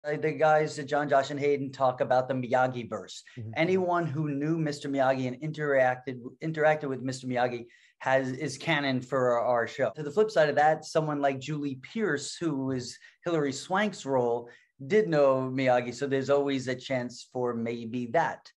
The guys, John, Josh, and Hayden, talk about the Miyagi verse. Mhm. Anyone who knew Mr. Miyagi and interacted with Mr. Miyagi is canon for our show. To the flip side of that, someone like Julie Pierce, who is Hilary Swank's role, did know Miyagi, so there's always a chance for maybe that.